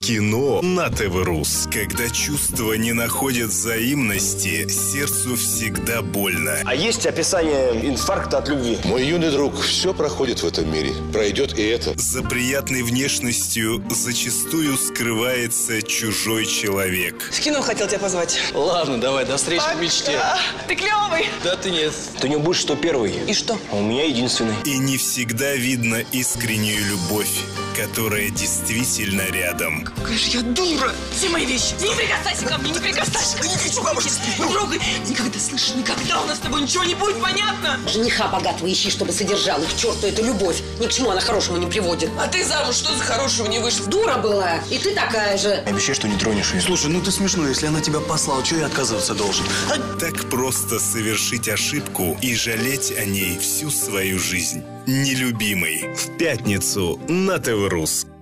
Кино на ТВ-Рус. Когда чувства не находят взаимности, сердцу всегда больно. А есть описание инфаркта от любви? Мой юный друг, все проходит в этом мире. Пройдет и это. За приятной внешностью зачастую скрывается чужой человек. В кино хотел тебя позвать. Ладно, давай, до встречи в мечте. Ты клевый. Да ты нет. Ты не будешь, что первый. И что? А у меня единственный. И не всегда видно искреннюю любовь, которая действительно рядом. Какая же я дура. Все мои вещи. Не прикасайся ко мне, не прикасайся. Не хочу, бабушка. Не трогай. Никогда, слышишь, никогда у нас с тобой ничего не будет, понятно? Жениха богатого ищи, чтобы содержал их. К черту эту любовь. Ни к чему она хорошему не приводит. А ты замуж что за хорошего не вышла? Дура была. И ты такая же. Обещай, что не тронешь ее. Слушай, ну ты смешной, если она тебя послала, чего я отказываться должен? Так просто совершить ошибку и жалеть о ней всю свою жизнь. Нелюбимый. В пятницу на ТВ-Рус.